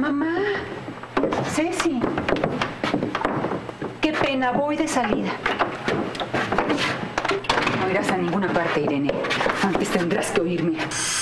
Mamá, Ceci, qué pena, voy de salida. No irás a ninguna parte, Irene. Antes tendrás que oírme.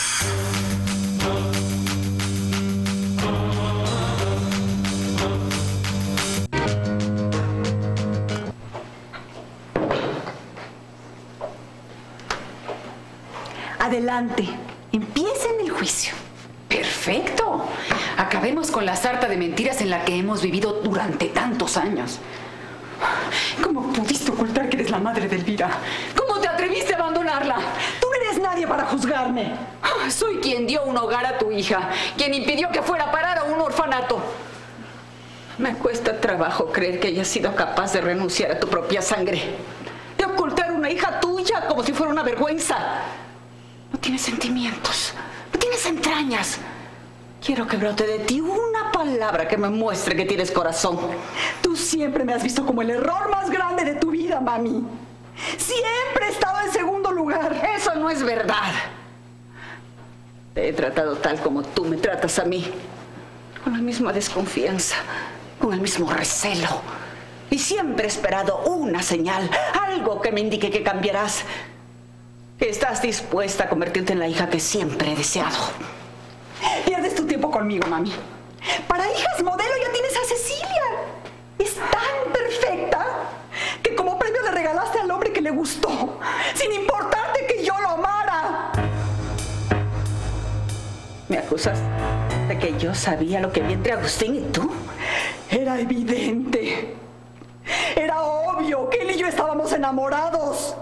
Adelante, empiecen el juicio. ¡Perfecto! Acabemos con la sarta de mentiras en la que hemos vivido durante tantos años. ¿Cómo pudiste ocultar que eres la madre de Elvira? ¿Cómo te atreviste a abandonarla? Tú no eres nadie para juzgarme. Soy quien dio un hogar a tu hija, quien impidió que fuera a parar a un orfanato. Me cuesta trabajo creer que hayas sido capaz de renunciar a tu propia sangre, de ocultar una hija tuya como si fuera una vergüenza. No tienes sentimientos, no tienes entrañas. Quiero que brote de ti una palabra que me muestre que tienes corazón. Tú siempre me has visto como el error más grande de tu vida, mami. Siempre he estado en segundo lugar. Eso no es verdad. Te he tratado tal como tú me tratas a mí. Con la misma desconfianza, con el mismo recelo. Y siempre he esperado una señal, algo que me indique que cambiarás. Que estás dispuesta a convertirte en la hija que siempre he deseado. Pierdes tu tiempo conmigo, mami. Para hijas modelo ya tienes a Cecilia. Es tan perfecta que como premio le regalaste al hombre que le gustó, sin importarte que yo lo amara. ¿Me acusas de que yo sabía lo que había entre Agustín y tú? Era evidente. Era obvio que él y yo estábamos enamorados.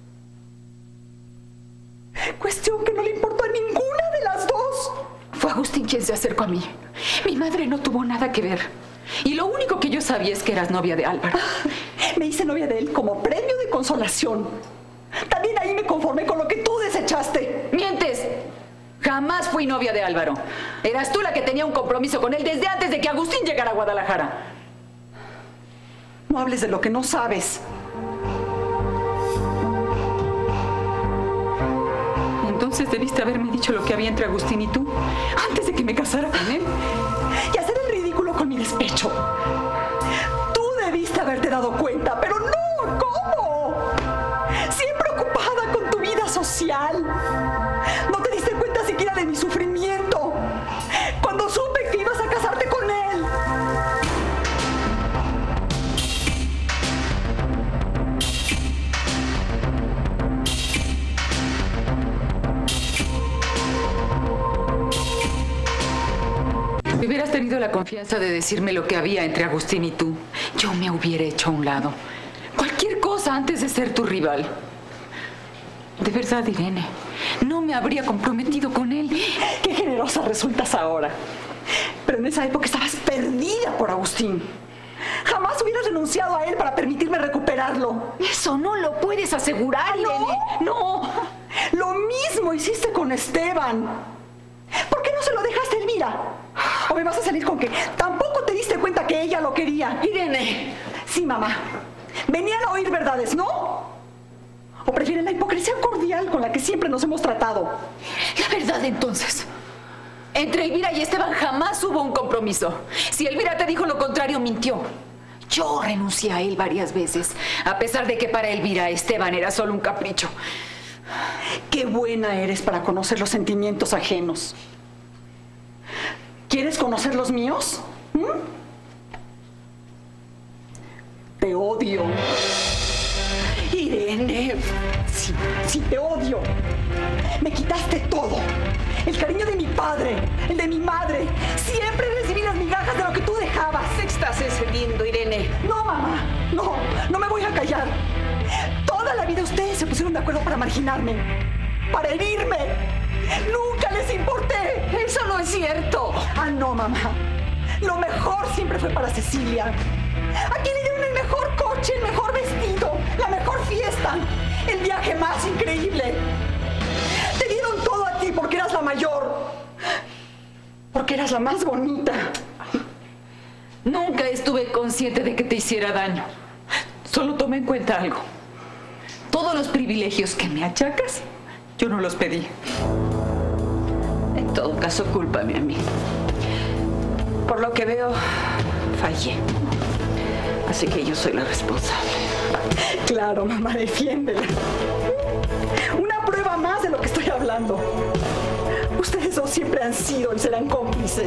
Cuestión que no le importó a ninguna de las dos. Fue Agustín quien se acercó a mí. Mi madre no tuvo nada que ver. Y lo único que yo sabía es que eras novia de Álvaro. Me hice novia de él como premio de consolación. También ahí me conformé con lo que tú desechaste. ¡Mientes! Jamás fui novia de Álvaro. Eras tú la que tenía un compromiso con él desde antes de que Agustín llegara a Guadalajara. No hables de lo que no sabes. Entonces debiste haberme dicho lo que había entre Agustín y tú antes de que me casara con él. Y hacer el ridículo con mi despecho. Tú debiste haberte dado cuenta, pero no, ¿cómo? Siempre ocupada con tu vida social. No te diste cuenta siquiera de mi sufrimiento cuando supe que ibas a casarte con él. Si hubieras tenido la confianza de decirme lo que había entre Agustín y tú, yo me hubiera hecho a un lado. Cualquier cosa antes de ser tu rival. De verdad, Irene, no me habría comprometido con él. Qué generosa resultas ahora. Pero en esa época estabas perdida por Agustín. Jamás hubieras renunciado a él para permitirme recuperarlo. Eso no lo puedes asegurar, Irene. No. Lo mismo hiciste con Esteban. ¿Por qué no se lo dejaste a Elvira? ¿O me vas a salir con que tampoco te diste cuenta que ella lo quería? Irene. Sí, mamá. Venían a oír verdades, ¿no? ¿O prefieren la hipocresía cordial con la que siempre nos hemos tratado? La verdad, entonces. Entre Elvira y Esteban jamás hubo un compromiso. Si Elvira te dijo lo contrario, mintió. Yo renuncié a él varias veces, a pesar de que para Elvira Esteban era solo un capricho. Qué buena eres para conocer los sentimientos ajenos. ¿Quieres conocer los míos? Te odio. Irene, sí, te odio. Me quitaste todo. El cariño de mi padre, el de mi madre. Siempre recibí las migajas de lo que tú dejabas. Te estás excediendo, Irene. No, mamá, no me voy a callar. Toda la vida ustedes se pusieron de acuerdo para marginarme, para herirme. Nunca les importé. Eso no es cierto. Ah, no, mamá. Lo mejor siempre fue para Cecilia. ¿A quién le dieron el mejor coche, el mejor vestido, la mejor fiesta, el viaje más increíble? Te dieron todo a ti porque eras la mayor, porque eras la más bonita. Nunca estuve consciente de que te hiciera daño. Solo tomé en cuenta algo. Todos los privilegios que me achacas, yo no los pedí. En todo caso, cúlpame a mí. por lo que veo, fallé. Así que yo soy la responsable. Claro, mamá, defiéndela. Una prueba más de lo que estoy hablando. Ustedes dos siempre han sido y serán cómplices.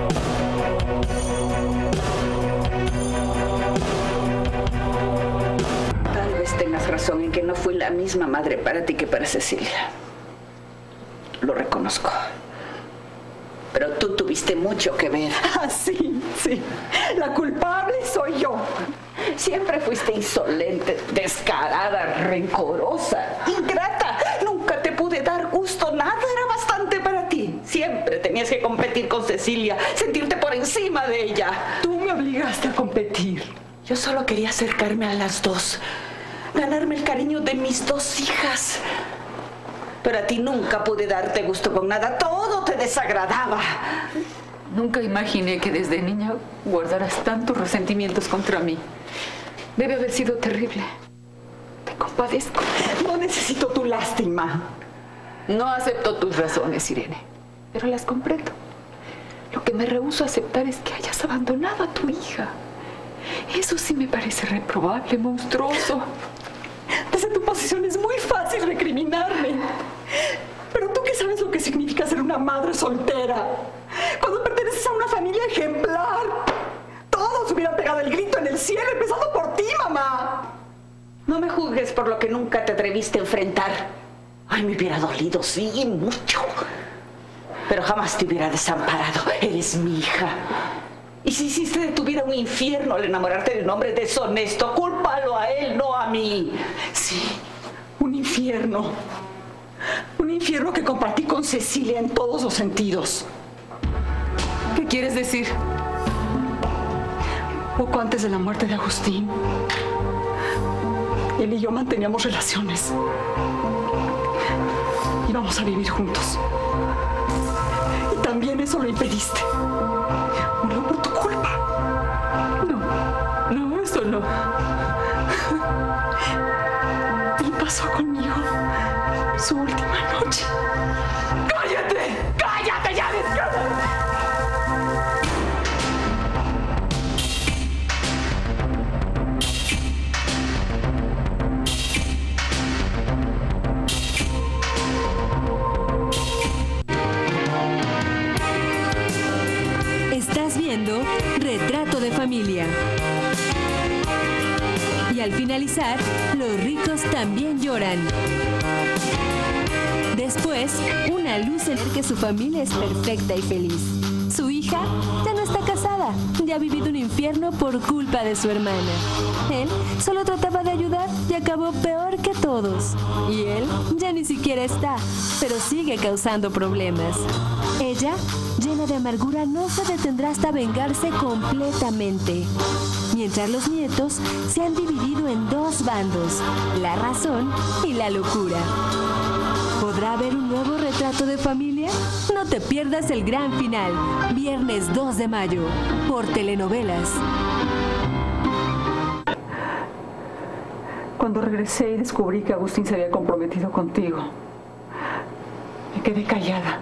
Tal vez tengas razón en que no fui la misma madre para ti que para Cecilia. Lo reconozco. Pero tú tuviste mucho que ver. Ah, sí, sí. La culpable soy yo. Siempre fuiste insolente, descarada, rencorosa, ingrata. Nunca te pude dar gusto. Nada era bastante para ti. Siempre tenías que competir con Cecilia, sentirte por encima de ella. Tú me obligaste a competir. Yo solo quería acercarme a las dos, ganarme el cariño de mis dos hijas. Pero a ti nunca pude darte gusto con nada. Todo te desagradaba. Nunca imaginé que desde niña guardaras tantos resentimientos contra mí. Debe haber sido terrible. Te compadezco. No necesito tu lástima. No acepto tus razones, Irene, pero las comprendo. Lo que me rehúso a aceptar es que hayas abandonado a tu hija. Eso sí me parece reprobable, monstruoso. Desde tu posición es muy fácil recriminarme. Pero tú qué sabes lo que significa ser una madre soltera. Cuando perteneces a una familia ejemplar, todos hubieran pegado el grito en el cielo, empezando por ti, mamá. No me juzgues por lo que nunca te atreviste a enfrentar. Ay, me hubiera dolido, sí, mucho. Pero jamás te hubiera desamparado. Eres mi hija. Y si hiciste de tu vida un infierno al enamorarte de un hombre deshonesto, cúlpalo a él, no a mí. Sí, un infierno. Un infierno que compartí con Cecilia en todos los sentidos. ¿Qué quieres decir? Poco antes de la muerte de Agustín, él y yo manteníamos relaciones. Íbamos a vivir juntos. Y también eso lo impediste. Murió por tu culpa. No, eso no. Él pasó conmigo su última noche. ¡Cállate! ¡Cállate ya! Estás viendo Retrato de Familia. Y al finalizar, los ricos también lloran. Después, una luz en el que su familia es perfecta y feliz. Su hija ya no está casada, ya ha vivido un infierno por culpa de su hermana. Él solo trataba de ayudar y acabó peor que todos. Y él ya ni siquiera está, pero sigue causando problemas. Ella, llena de amargura, no se detendrá hasta vengarse completamente. Mientras los nietos se han dividido en dos bandos, la razón y la locura. ¿Podrá haber un nuevo retrato de familia? No te pierdas el gran final, viernes 2 de mayo, por Telenovelas. Cuando regresé y descubrí que Agustín se había comprometido contigo, me quedé callada.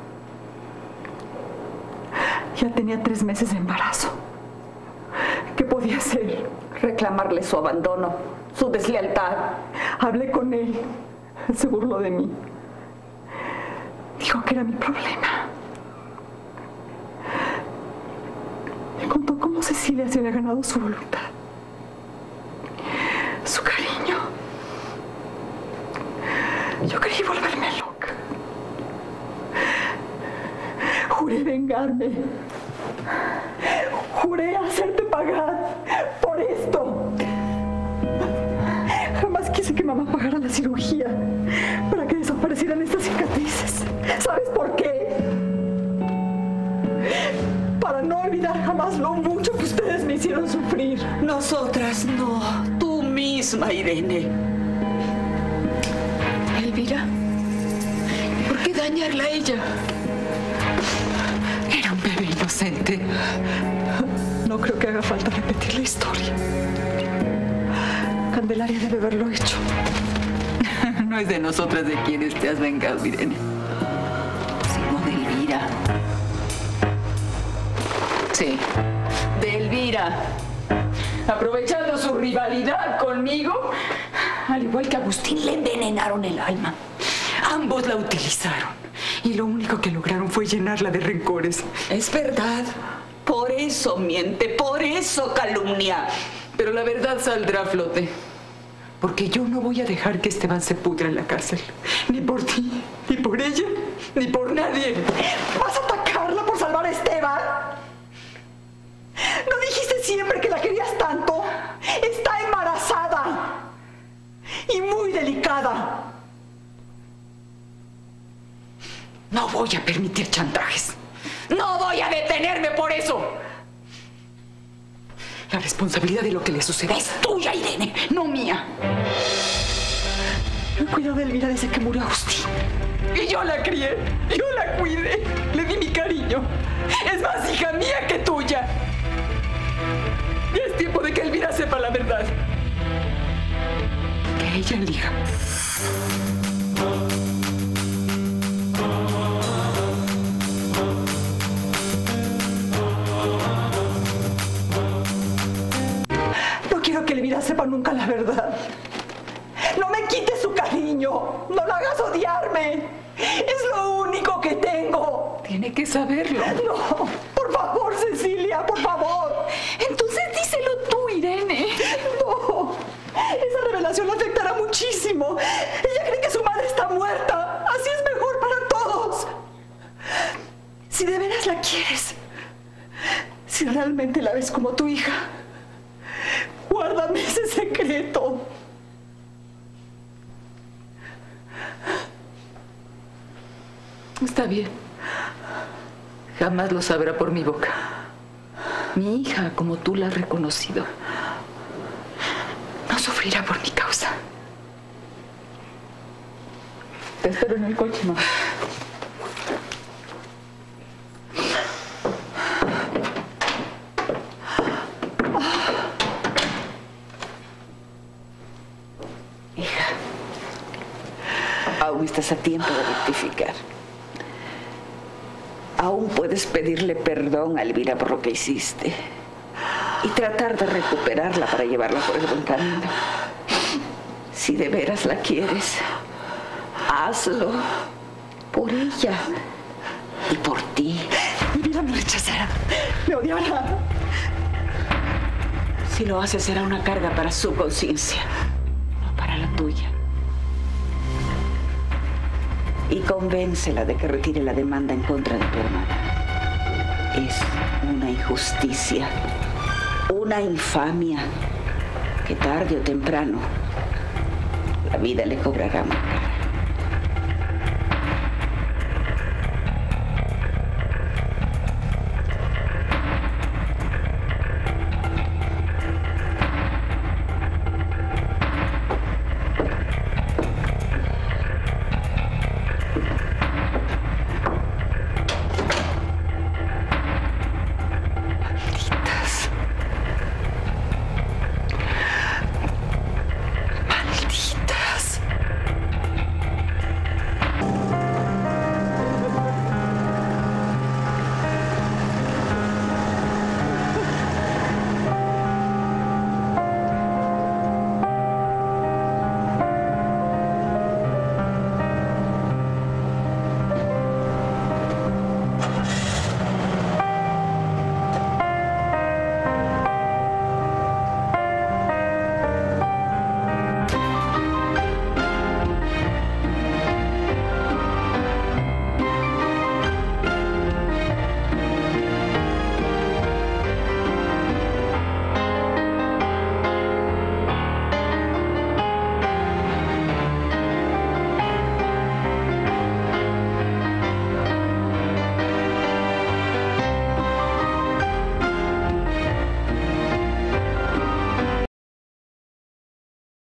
Ya tenía 3 meses de embarazo. ¿Qué podía hacer? Reclamarle su abandono, su deslealtad. Hablé con él. Él se burló de mí. Dijo que era mi problema. Me contó cómo Cecilia se había ganado su voluntad, su cariño. Yo quería volverme loca. Juré vengarme. Juré hacerte pagar por esto. Jamás quise que mamá pagara la cirugía para que desaparecieran estas cicatrices. ¿Sabes por qué? Para no olvidar jamás lo mucho que ustedes me hicieron sufrir. Nosotras no, tú misma, Irene. Elvira, ¿por qué dañarla a ella? Era un bebé inocente. No creo que haga falta repetir la historia. Candelaria debe haberlo hecho. No es de nosotras de quienes te has vengado, Irene, sino de Elvira. Sí, de Elvira. Aprovechando su rivalidad conmigo, al igual que Agustín, le envenenaron el alma. Ambos la utilizaron y lo único que lograron fue llenarla de rencores. Es verdad. Por eso miente, por eso calumnia. Pero la verdad saldrá a flote. Porque yo no voy a dejar que Esteban se pudra en la cárcel. Ni por ti, ni por ella, ni por nadie. ¿Vas a atacarla por salvar a Esteban? ¿No dijiste siempre que la querías tanto? Está embarazada. Y muy delicada. No voy a permitir chantajes. No voy a detenerme por eso. La responsabilidad de lo que le suceda es tuya, Irene, no mía. Yo cuido de Elvira desde que murió Agustín. Y yo la crié, yo la cuidé, le di mi cariño. Es más hija mía que tuya. Y es tiempo de que Elvira sepa la verdad. Que ella elija. No quiero que Elvira sepa nunca la verdad. No me quites su cariño. No la hagas odiarme. Es lo único que tengo. Tiene que saberlo. No, por favor, Cecilia, por favor. Entonces díselo tú, Irene. No, esa revelación la afectará muchísimo. Ella cree que su madre está muerta. Así es mejor para todos. Si de veras la quieres, si realmente la ves como tu hija, guárdame ese secreto. Está bien. Jamás lo sabrá por mi boca. Mi hija, como tú la has reconocido, no sufrirá por mi causa. Te espero en el coche, mamá. Hija, aún estás a tiempo de rectificar. Aún puedes pedirle perdón a Elvira por lo que hiciste y tratar de recuperarla para llevarla por el buen camino. Si de veras la quieres, hazlo por ella y por ti. Elvira me rechazará, me odiará. Si lo hace, será una carga para su conciencia, no para la tuya. Y convéncela de que retire la demanda en contra de tu hermana. Es una injusticia, una infamia que tarde o temprano la vida le cobrará muy cara.